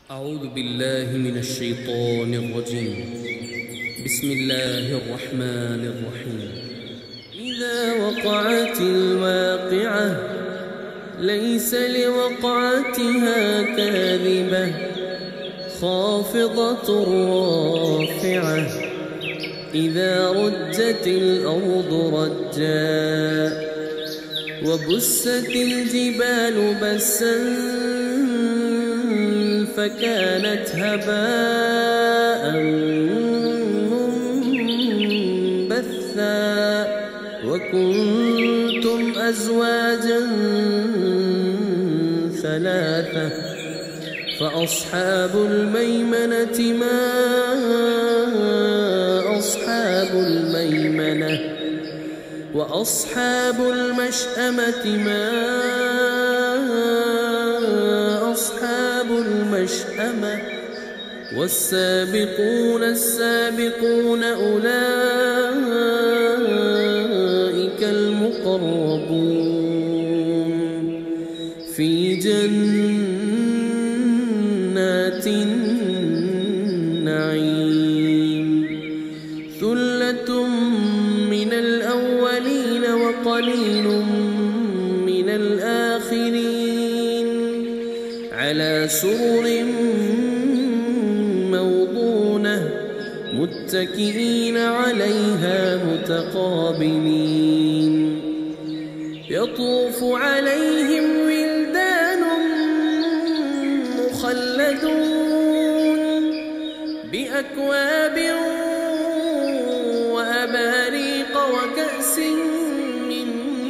أعوذ بالله من الشيطان الرجيم. بسم الله الرحمن الرحيم. إذا وقعت الواقعة ليس لوقعتها كاذبة خافضة رافعة إذا رجت الأرض رجا وبست الجبال بسا فكانت هباء منبثا وكنتم أزواجا ثلاثة فأصحاب الميمنة ما أصحاب الميمنة وأصحاب المشأمة ما أصحاب المشأمة والسابقون السابقون أولئك المقربون في جنات النعيم ثلة من الأولين وقليل من الآخرين على سرر موضونة متكئين عليها متقابلين يطوف عليهم ولدان مخلدون بأكواب وأباريق وكأس من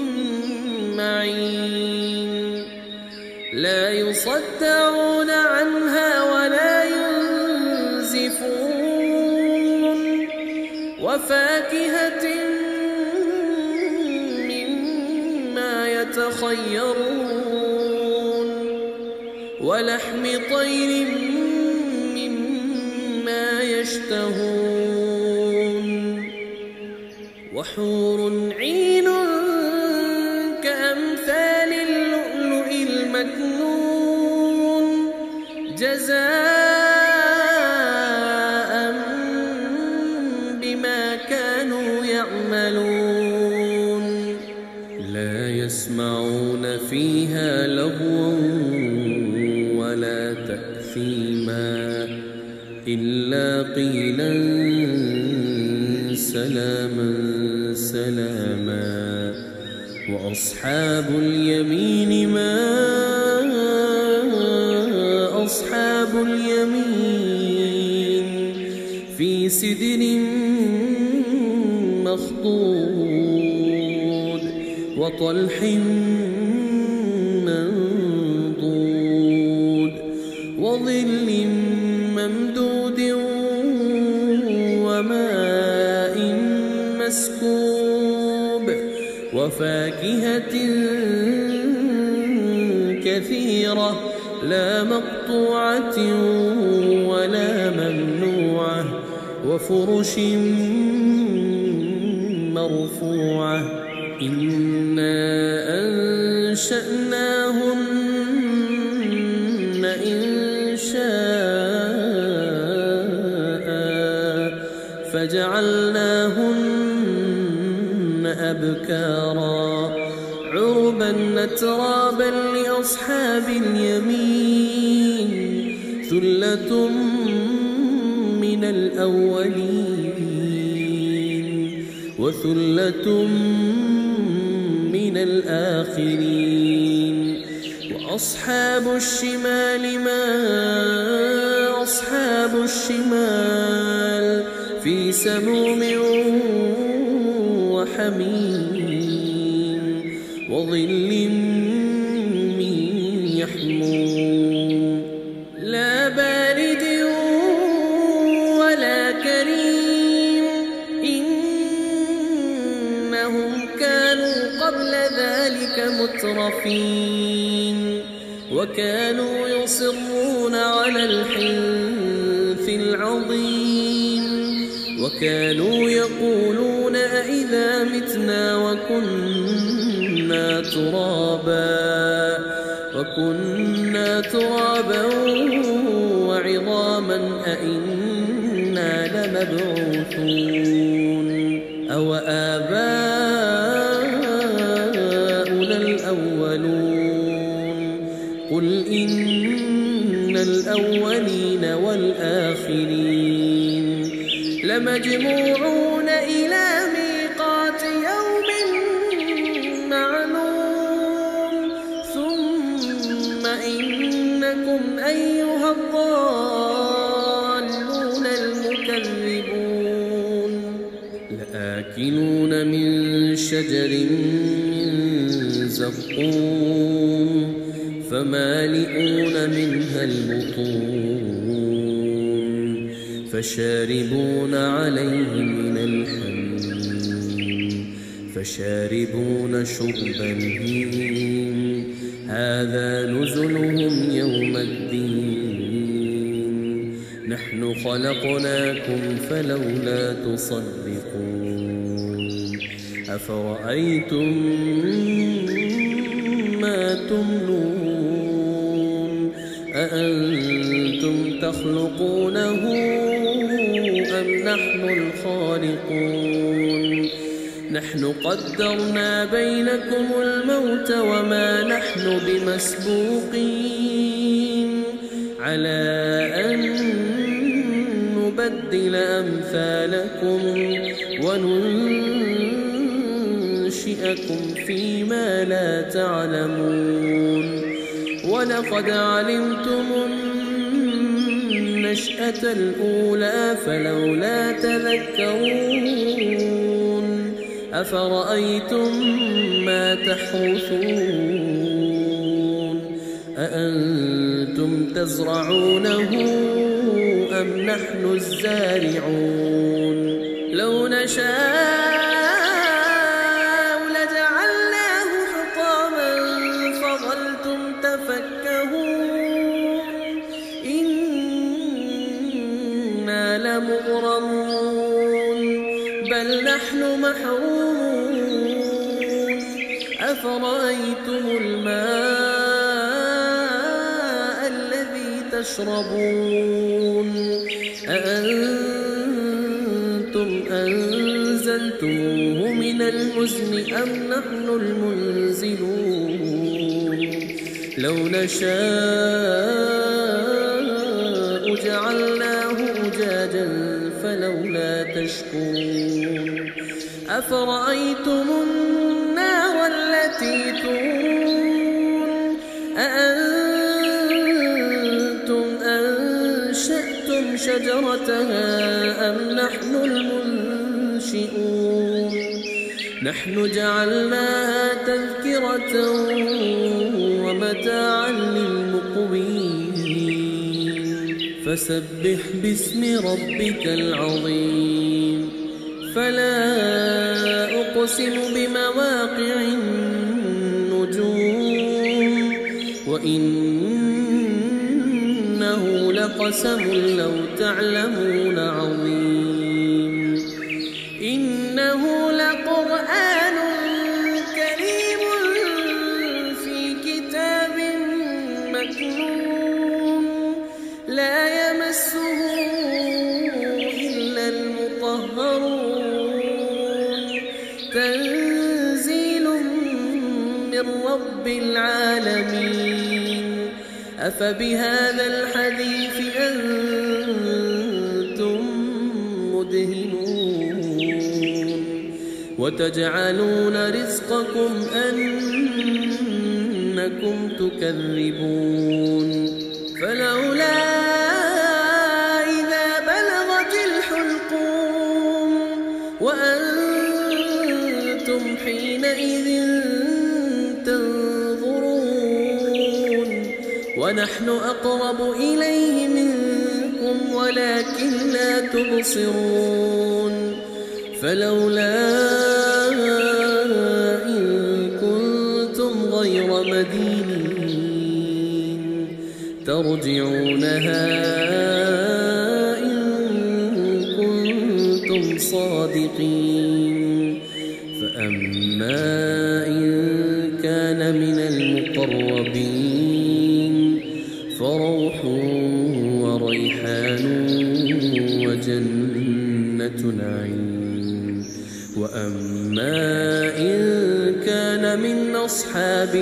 معين لا يصدعون عنها ولا ينزفون وفاكهة مما يتخيرون ولحم طير مما يشتهون وحور عين كأمثال اللؤلؤ المكنون جزاء بما كانوا يعملون لا يسمعون فيها لغوا ولا تأثيما إلا قيلا سلاما سلاما وأصحاب اليمين ما أصحاب اليمين في سدر مخضود وطلح منضود وظل ممدود وماء مسكوب وفاكهة كثيرة لا مقطوعة ولا ممنوعة وفرش مرفوعة إنا أنشأناهن إنشاء فجعلناهن أبكارا عربا أترابا لأصحاب اليمين ثلة من الأولين وثلة من الآخرين وأصحاب الشمال ما أصحاب الشمال في سموم وحميم وظل من يحموم لا بارد ولا كريم إنهم كانوا قبل ذلك مترفين وكانوا يصرون على الحنث العظيم وكانوا يقولون أئذا متنا وكنا ترابا أئنا لمبعوثون أوآباؤنا الأولون قل إن الأولين والآخرين لمجموعون إلى ميقات يوم معلوم ثم إنكم أيها الضالون المكذبون لآكلون من شجر من زقوم فمالئون منها البطون فشاربون عليه من الحميم فشاربون شرب الهيم هذا نزلهم يوم الدين نحن خلقناكم فلولا تصدقون أفرأيتم ما تمنون أأنتم تخلقونه أم نحن الخالقون نحن قدرنا بينكم الموت وما نحن بمسبوقين على أن نبدل أمثالكم وننشئكم فيما لا تعلمون ولقد علمتم النشأة الأولى فلولا تذكرون أفرأيتم ما تحرثون أأنتم تزرعونه أم نحن الزارعون لو نشاء لجعلناه حطاما فظلتم تفكهون إنا لمغرمون بل نحن محرومون أفرأيتم الماء الذي تشربون أأنتم أنزلتموه من المزن أم نحن المنزلون لو نشاء جعلناه أجاجا فلولا تشكرون أفرأيتم النار التي تورون أأنتم أنشأتم شجرتها أم نحن المنشئون نحن جعلناها تذكرة ومتاعا للمقوين فسبح باسم ربك العظيم فلا أقسم بمواقع النجوم وإنه لقسم لو تعلمون عظيم إنه لقرآن كريم في كتاب مكنون لا يمسه إلا المطهرون تنزيل من رب العالمين أفبهذا الحديث أنتم مدهنون وتجعلون رزقكم أنكم تكذبون فلولا إذا بلغت الحلقوم وأنتم حينئذ تنظرون ونحن أقرب إليه منكم ولكن لا تبصرون فلولا إن كنتم غير مدينين ترجعونها إن كنتم صادقين فأما إن كان من المقربين فروح وريحان جنة نعيم. وأما إن كان من أصحاب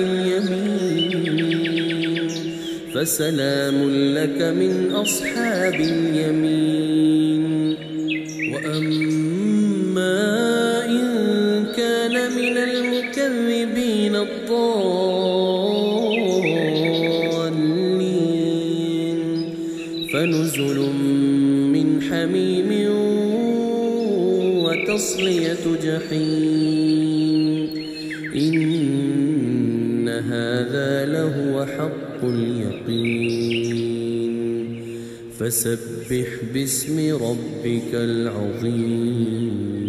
اليمين فسلام لك من أصحاب اليمين. وأما إن كان من المكذبين الضالين فنزل من حميم وتصلية جحيم. إن هذا لهو حق اليقين. فسبح باسم ربك العظيم.